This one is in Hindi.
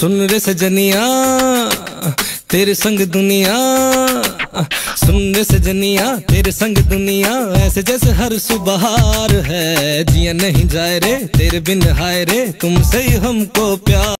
सुन रे सजनिया तेरे संग दुनिया, सुन रे सजनिया तेरे संग दुनिया, ऐसे जैसे हर सुबह है, जिया नहीं जाए रे तेरे बिन हाय रे, तुमसे ही हमको प्यार।